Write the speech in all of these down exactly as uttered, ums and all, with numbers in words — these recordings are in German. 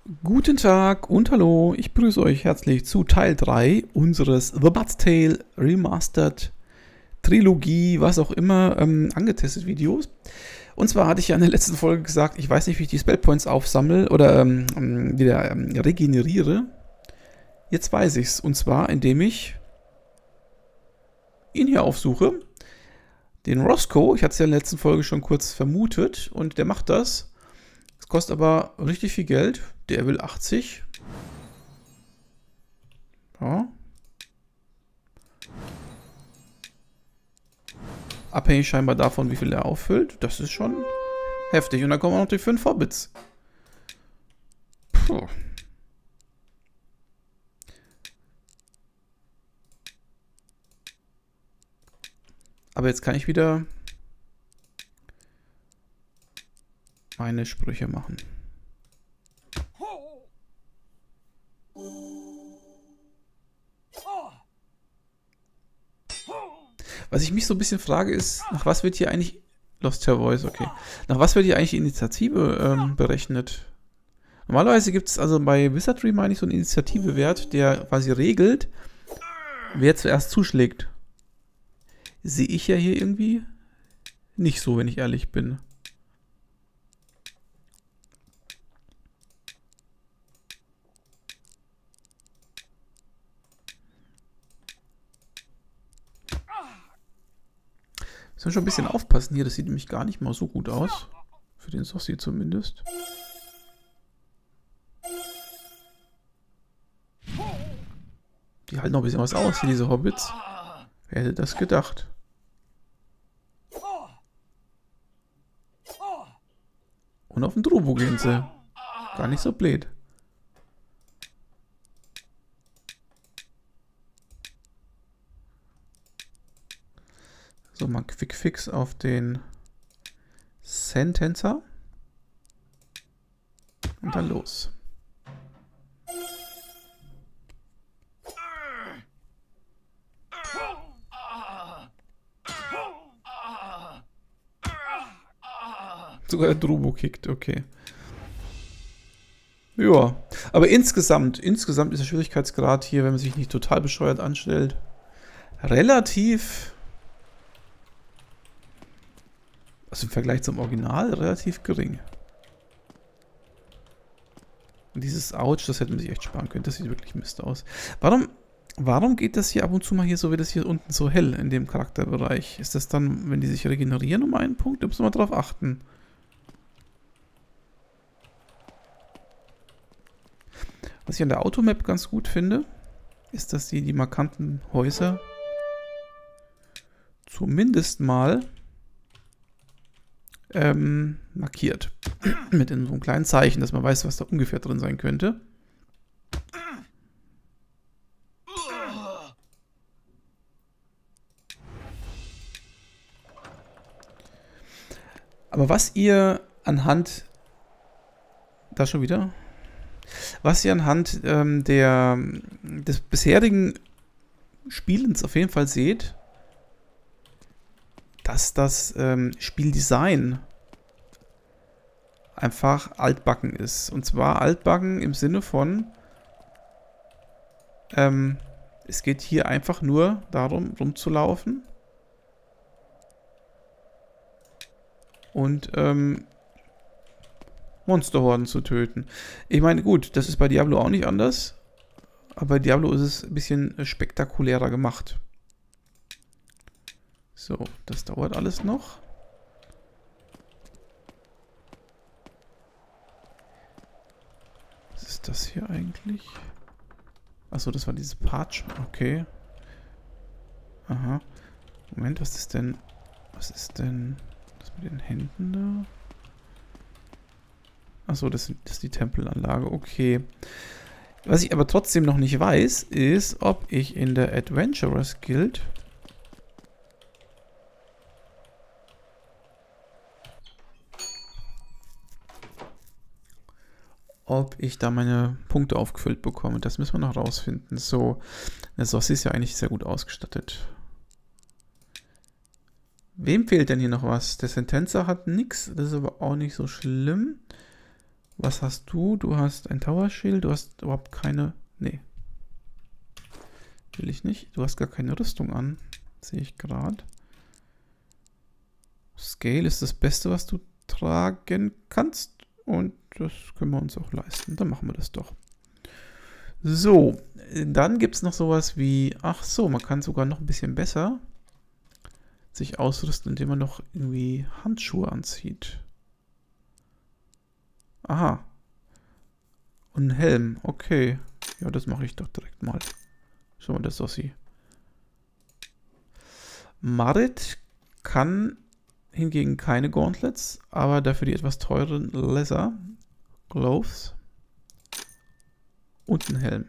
Guten Tag und hallo, ich begrüße euch herzlich zu Teil drei unseres The Bard's Tale Remastered Trilogie, was auch immer, ähm, angetestet Videos. Und zwar hatte ich ja in der letzten Folge gesagt, ich weiß nicht, wie ich die Spellpoints aufsammle oder ähm, wieder ähm, regeneriere. Jetzt weiß ich's. Und zwar, indem ich ihn hier aufsuche. Den Roscoe, ich hatte es ja in der letzten Folge schon kurz vermutet und der macht das. Es kostet aber richtig viel Geld. Der will achtzig. Ja. Abhängig scheinbar davon, wie viel er auffüllt. Das ist schon heftig. Und dann kommen auch noch die fünf Hobbits. Puh. Aber jetzt kann ich wieder meine Sprüche machen. Was ich mich so ein bisschen frage ist, nach was wird hier eigentlich... Lost Her Voice, okay. Nach was wird hier eigentlich die Initiative ähm, berechnet? Normalerweise gibt es also bei Wizardry, meine ich, so einen Initiativewert, der quasi regelt, wer zuerst zuschlägt. Sehe ich ja hier irgendwie nicht so, wenn ich ehrlich bin. Müssen wir schon ein bisschen aufpassen hier, das sieht nämlich gar nicht mal so gut aus. Für den Sossi zumindest. Die halten noch ein bisschen was aus, hier diese Hobbits. Wer hätte das gedacht? Und auf den Drubo gehen sie. Gar nicht so blöd. So, mal Quick Fix auf den Sentencer. Und dann los. Sogar der Drubo kickt, okay. Ja, aber insgesamt, insgesamt ist der Schwierigkeitsgrad hier, wenn man sich nicht total bescheuert anstellt, relativ, also im Vergleich zum Original, relativ gering. Und dieses Ouch, das hätte man sich echt sparen können, das sieht wirklich Mist aus. Warum, warum geht das hier ab und zu mal hier so, wie das hier unten so hell in dem Charakterbereich? Ist das dann, wenn die sich regenerieren um einen Punkt? Da muss man mal drauf achten. Was ich an der Automap ganz gut finde, ist, dass die die markanten Häuser zumindest mal ähm, markiert. Mit in so einem kleinen Zeichen, dass man weiß, was da ungefähr drin sein könnte. Aber was ihr anhand... Da schon wieder... Was ihr anhand ähm, der, des bisherigen Spielens auf jeden Fall seht, dass das ähm, Spieldesign einfach altbacken ist. Und zwar altbacken im Sinne von, ähm, es geht hier einfach nur darum, rumzulaufen und ähm, Monsterhorden zu töten. Ich meine, gut, das ist bei Diablo auch nicht anders. Aber bei Diablo ist es ein bisschen spektakulärer gemacht. So, das dauert alles noch. Was ist das hier eigentlich? Achso, das war dieses Parchment. Okay. Aha. Moment, was ist denn... Was ist denn... Das mit den Händen da? Achso, das, das ist die Tempelanlage. Okay. Was ich aber trotzdem noch nicht weiß, ist, ob ich in der Adventurers Guild ob ich da meine Punkte aufgefüllt bekomme. Das müssen wir noch rausfinden. So, der Sossi ist ja eigentlich sehr gut ausgestattet. Wem fehlt denn hier noch was? Der Sentenza hat nichts. Das ist aber auch nicht so schlimm. Was hast du? Du hast ein Tower Shield, du hast überhaupt keine... Nee. Will ich nicht. Du hast gar keine Rüstung an. Sehe ich gerade. Scale ist das Beste, was du tragen kannst. Und das können wir uns auch leisten. Dann machen wir das doch. So, dann gibt es noch sowas wie... Ach so, man kann sogar noch ein bisschen besser sich ausrüsten, indem man noch irgendwie Handschuhe anzieht. Aha. Und ein Helm. Okay. Ja, das mache ich doch direkt mal. Schau mal, das aussieht. Marit kann hingegen keine Gauntlets, aber dafür die etwas teureren Leather Gloves und einen Helm.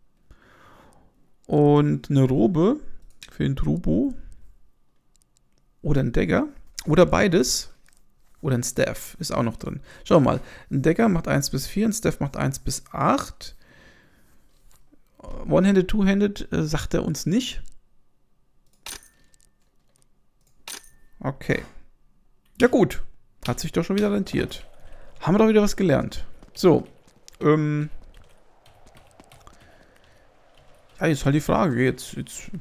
Und eine Robe für den Trubo oder ein Dagger oder beides oder ein Staff ist auch noch drin. Schau mal, ein Dagger macht eins bis vier, ein Staff macht eins bis acht. One-Handed, Two-Handed äh, sagt er uns nicht. Okay. Ja gut, hat sich doch schon wieder rentiert. Haben wir doch wieder was gelernt. So, ähm... ja, jetzt halt die Frage, jetzt, jetzt...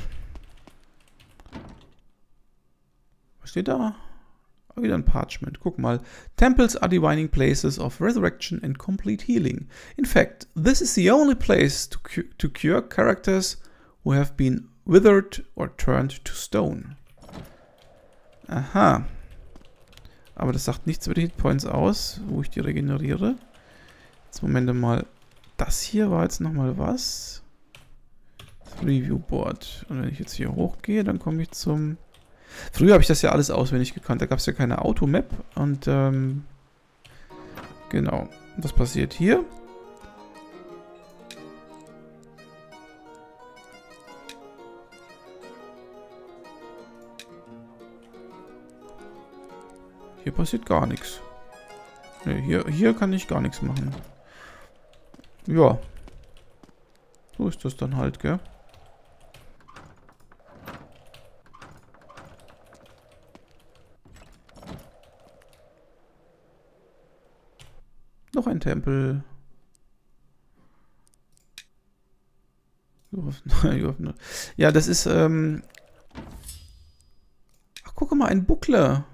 Was steht da? Wieder ein Parchment. Guck mal. Temples are divining places of resurrection and complete healing. In fact, this is the only place to, cu to cure characters who have been withered or turned to stone. Aha. Aber das sagt nichts über die Hitpoints aus, wo ich die regeneriere. Jetzt Moment mal. Das hier war jetzt nochmal was. Das Review Board. Und wenn ich jetzt hier hochgehe, dann komme ich zum... Früher habe ich das ja alles auswendig gekannt. Da gab es ja keine Automap. Und, ähm... genau. Was passiert hier? Hier passiert gar nichts. Ne, hier, hier kann ich gar nichts machen. Ja. So ist das dann halt, gell? Noch ein Tempel. Ja, das ist, ähm... ach, guck mal, ein Buckler.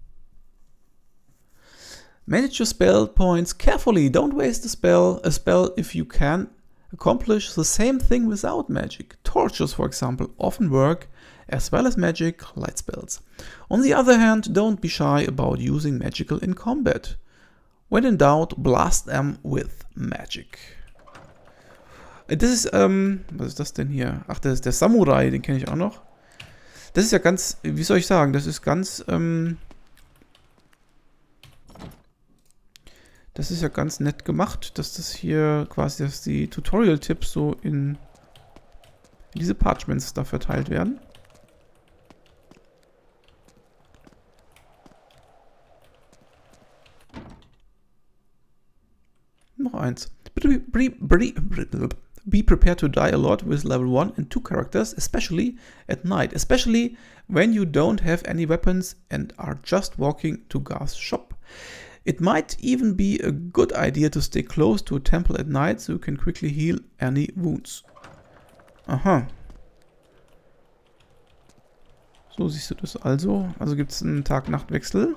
Manage your spell points carefully. Don't waste a spell, a spell if you can accomplish the same thing without magic. Torches, for example, often work as well as magic light spells. On the other hand, don't be shy about using magical in combat. When in doubt, blast them with magic. Das ist, ähm, was ist das denn hier? Ach, das ist der Samurai, den kenne ich auch noch. Das ist ja ganz, wie soll ich sagen, das ist ganz, ähm, das ist ja ganz nett gemacht, dass das hier quasi, dass die Tutorial-Tipps so in diese Parchments da verteilt werden. Noch eins. Be prepared to die a lot with level one and two characters, especially at night. Especially when you don't have any weapons and are just walking to Garth's shop. It might even be a good idea to stay close to a temple at night so you can quickly heal any wounds. Aha. So siehst du das also. Also gibt es einen Tag-Nacht-Wechsel.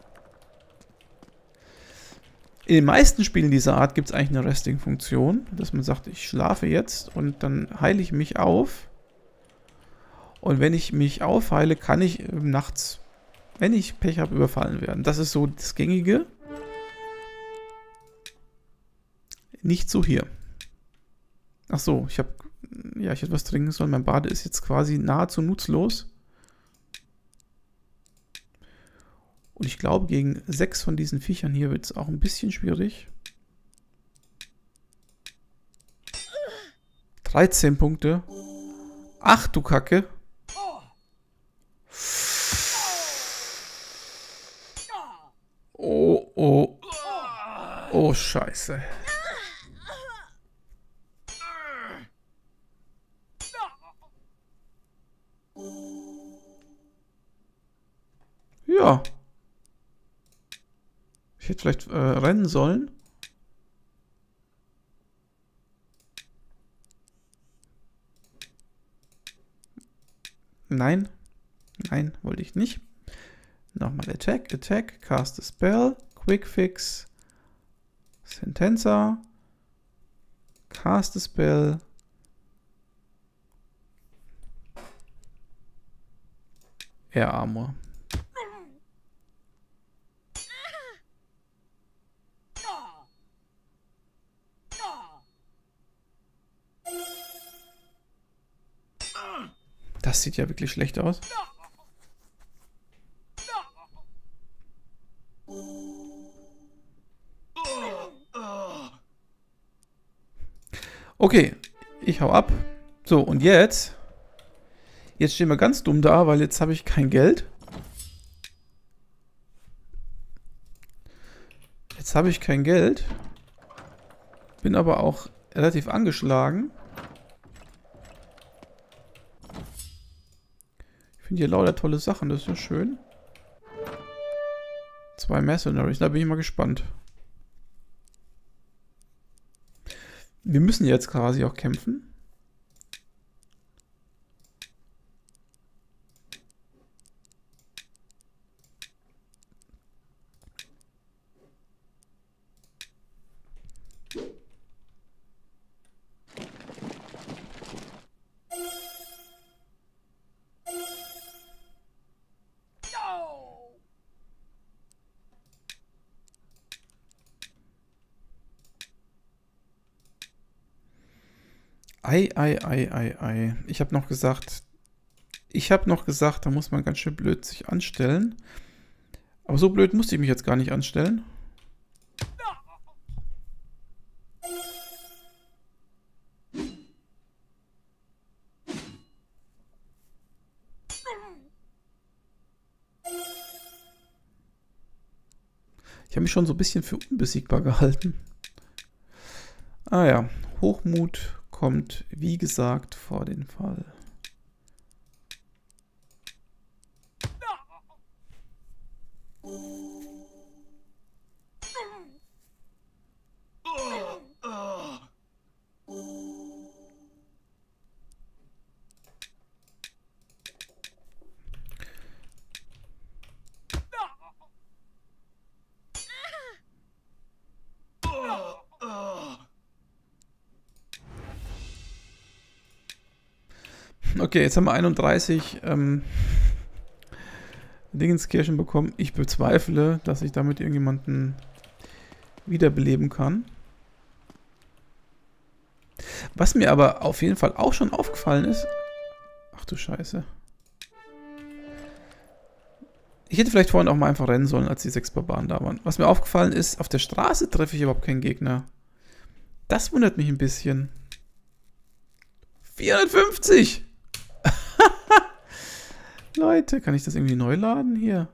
In den meisten Spielen dieser Art gibt es eigentlich eine Resting-Funktion, dass man sagt, ich schlafe jetzt und dann heile ich mich auf. Und wenn ich mich aufheile, kann ich äh, nachts, wenn ich Pech habe, überfallen werden. Das ist so das Gängige. Nicht so hier. Ach so, ich habe, ja, ich hätte was trinken sollen. Mein Bade ist jetzt quasi nahezu nutzlos. Und ich glaube, gegen sechs von diesen Viechern hier wird es auch ein bisschen schwierig. dreizehn Punkte. Ach du Kacke. Oh, oh. Oh, Scheiße. Ja. Ich hätte vielleicht äh, rennen sollen. Nein. Nein, wollte ich nicht. Nochmal Attack, Attack, Cast a Spell, Quick Fix, Sentenza, Cast a Spell, Air Armor. Das sieht ja wirklich schlecht aus. Okay, ich hau ab. So, und jetzt... Jetzt stehen wir ganz dumm da, weil jetzt habe ich kein Geld. Jetzt habe ich kein Geld. Bin aber auch relativ angeschlagen. Ich finde hier lauter tolle Sachen, das ist ja schön. Zwei Mercenaries, da bin ich mal gespannt. Wir müssen jetzt quasi auch kämpfen. Ei, ei, ei, ei, ei. Ich habe noch gesagt, ich habe noch gesagt, da muss man ganz schön blöd sich anstellen. Aber so blöd musste ich mich jetzt gar nicht anstellen. Ich habe mich schon so ein bisschen für unbesiegbar gehalten. Ah ja, Hochmut kommt, wie gesagt, vor den Fall. Okay, jetzt haben wir einunddreißig ähm, Dingenskirchen bekommen. Ich bezweifle, dass ich damit irgendjemanden wiederbeleben kann. Was mir aber auf jeden Fall auch schon aufgefallen ist... Ach du Scheiße. Ich hätte vielleicht vorhin auch mal einfach rennen sollen, als die sechs Barbaren da waren. Was mir aufgefallen ist, auf der Straße treffe ich überhaupt keinen Gegner. Das wundert mich ein bisschen. vierhundertfünfzig! Leute, kann ich das irgendwie neu laden hier?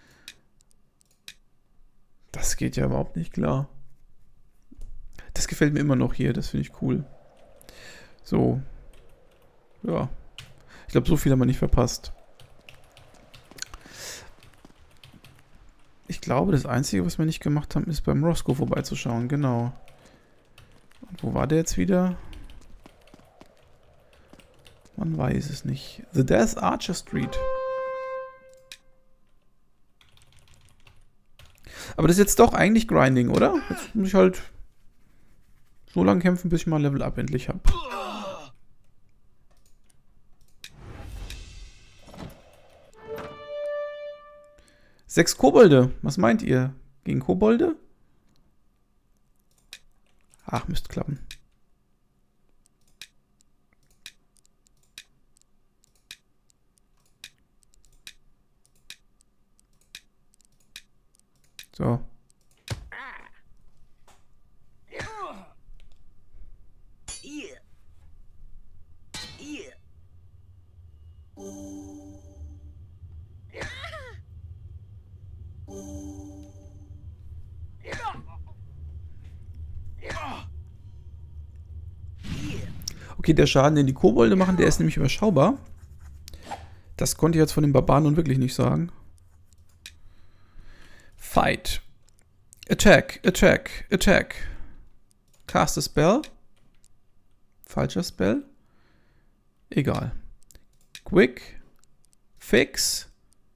Das geht ja überhaupt nicht klar. Das gefällt mir immer noch hier, das finde ich cool. So. Ja. Ich glaube, so viel haben wir nicht verpasst. Ich glaube, das Einzige, was wir nicht gemacht haben, ist beim Roscoe vorbeizuschauen. Genau. Und wo war der jetzt wieder? Man weiß es nicht. The Death Archer Street. Aber das ist jetzt doch eigentlich Grinding, oder? Jetzt muss ich halt so lange kämpfen, bis ich mal Level Up endlich habe. Sechs Kobolde. Was meint ihr? Gegen Kobolde? Ach, müsste klappen. So. Okay, der Schaden, den die Kobolde machen, der ist nämlich überschaubar. Das konnte ich jetzt von den Barbaren nun wirklich nicht sagen. Fight. Attack, attack, attack. Cast a spell. Falscher Spell. Egal. Quick. Fix.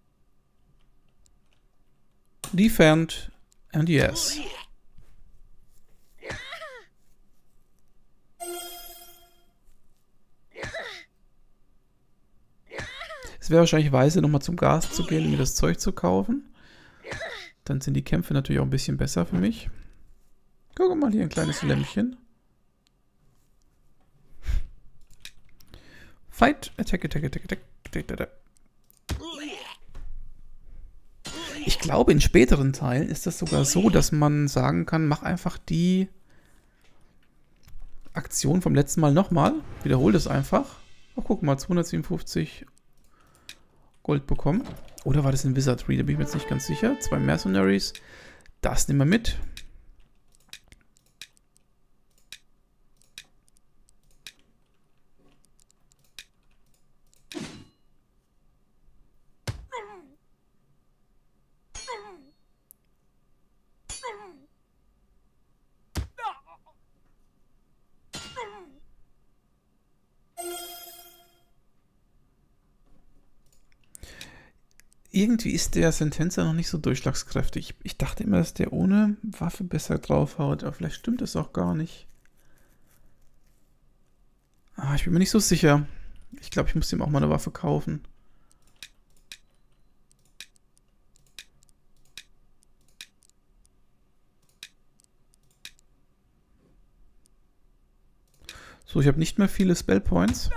Defend. And yes. Es wäre wahrscheinlich weise, nochmal zum Gas zu gehen und mir das Zeug zu kaufen. Dann sind die Kämpfe natürlich auch ein bisschen besser für mich. Guck mal, hier ein kleines Lämpchen. Fight, attack, attack, attack, attack, attack, attack. Ich glaube, in späteren Teilen ist das sogar so, dass man sagen kann, mach einfach die Aktion vom letzten Mal nochmal. Wiederhol das einfach. Oh, guck mal, zweihundertsiebenundfünfzig Gold bekommen. Oder war das in Wizardry? Da bin ich mir jetzt nicht ganz sicher. Zwei Mercenaries. Das nehmen wir mit. Irgendwie ist der Sentenza noch nicht so durchschlagskräftig. Ich dachte immer, dass der ohne Waffe besser draufhaut, aber vielleicht stimmt das auch gar nicht. Ah, ich bin mir nicht so sicher. Ich glaube, ich muss ihm auch mal eine Waffe kaufen. So, ich habe nicht mehr viele Spellpoints.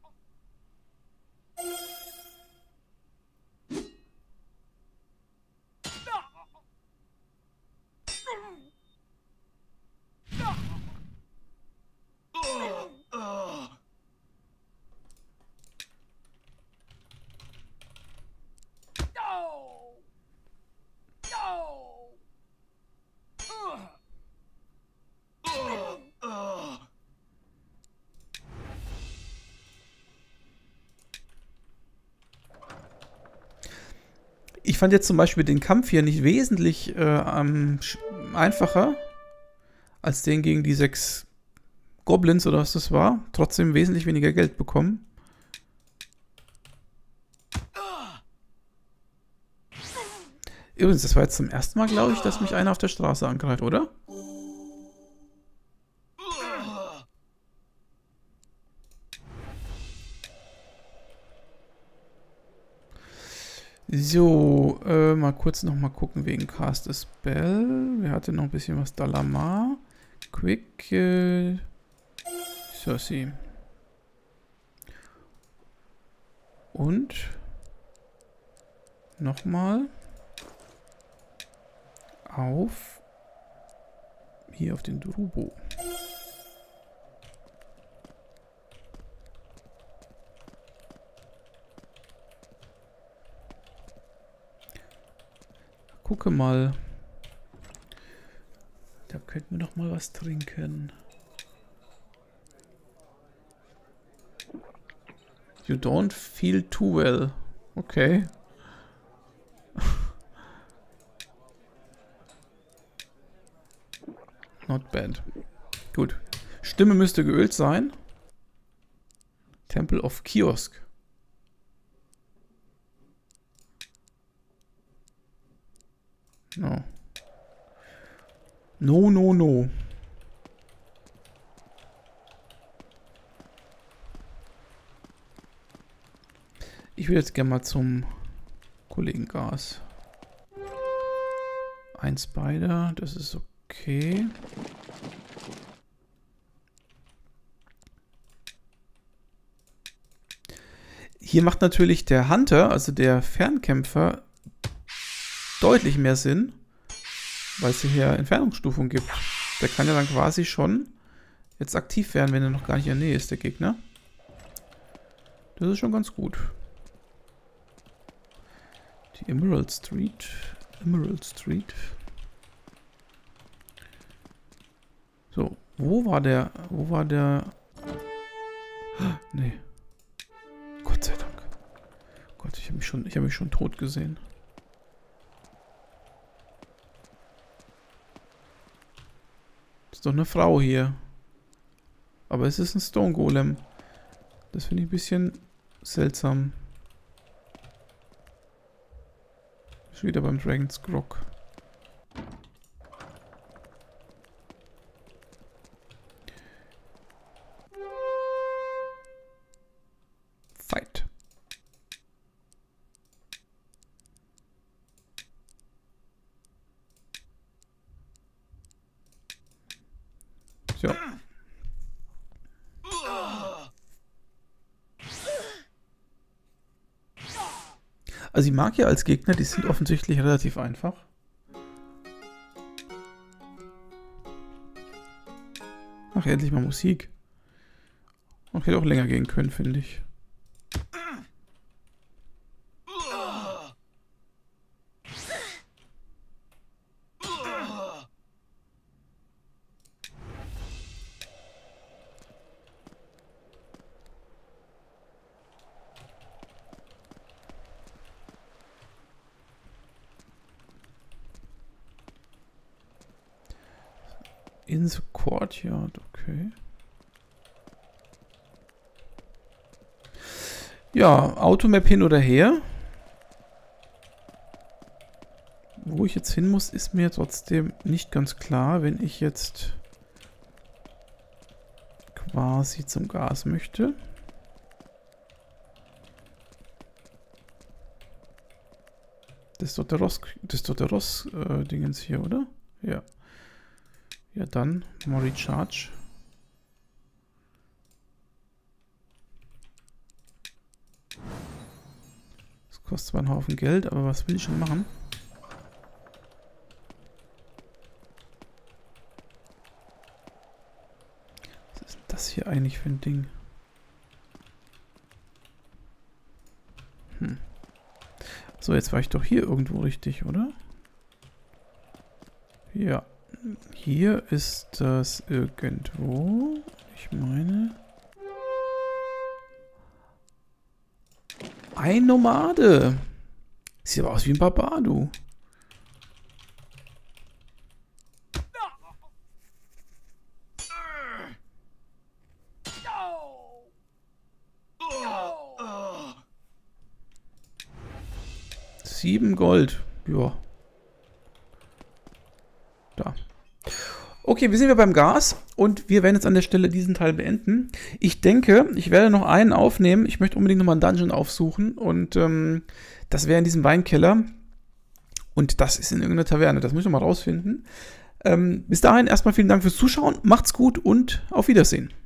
Ich fand jetzt zum Beispiel den Kampf hier nicht wesentlich äh, ähm, einfacher als den gegen die sechs Goblins oder was das war. Trotzdem wesentlich weniger Geld bekommen. Übrigens, das war jetzt zum ersten Mal, glaube ich, dass mich einer auf der Straße angreift, oder? So, äh, mal kurz noch mal gucken wegen Cast a Spell. Wer hatte noch ein bisschen was? Dalamar. Quick. Äh, Cersei. Und nochmal auf hier auf den Drubo. Gucke mal. Da könnten wir doch mal was trinken. You don't feel too well. Okay. Not bad. Gut. Stimme müsste geölt sein. Temple of Kiosk. No. No, no, no. Ich will jetzt gerne mal zum Kollegen Gas. Ein Spider, das ist okay. Hier macht natürlich der Hunter, also der Fernkämpfer, deutlich mehr Sinn, weil es hier Entfernungsstufung gibt. Der kann ja dann quasi schon jetzt aktiv werden, wenn er noch gar nicht in der Nähe ist, der Gegner. Das ist schon ganz gut. Die Emerald Street. Emerald Street. So, wo war der... Wo war der... Nee. Gott sei Dank. Gott, ich habe mich schon, ich habe mich schon tot gesehen. Ist doch eine Frau hier. Aber es ist ein Stone Golem. Das finde ich ein bisschen seltsam. Ist wieder beim Dragon's Grog. Fight. So. Also die Magier als Gegner, die sind offensichtlich relativ einfach. Ach, endlich mal Musik. Und hätte auch länger gehen können, finde ich. In the courtyard, okay. Ja, Automap hin oder her. Wo ich jetzt hin muss, ist mir trotzdem nicht ganz klar, wenn ich jetzt quasi zum Gas möchte. Das ist doch der Ross, das ist doch der Ross-Dingens äh, hier, oder? Ja. Ja, dann mal Recharge. Das kostet zwar einen Haufen Geld, aber was will ich schon machen? Was ist das hier eigentlich für ein Ding? Hm. So, jetzt war ich doch hier irgendwo richtig, oder? Ja. Hier ist das irgendwo. Ich meine... Ein Nomade. Sieht aber aus wie ein Barbar, du. Sieben Gold. Ja. Da. Okay, wir sind wieder beim Gas und wir werden jetzt an der Stelle diesen Teil beenden. Ich denke, ich werde noch einen aufnehmen. Ich möchte unbedingt nochmal einen Dungeon aufsuchen und ähm, das wäre in diesem Weinkeller und das ist in irgendeiner Taverne. Das muss ich nochmal rausfinden. Ähm, bis dahin erstmal vielen Dank fürs Zuschauen. Macht's gut und auf Wiedersehen.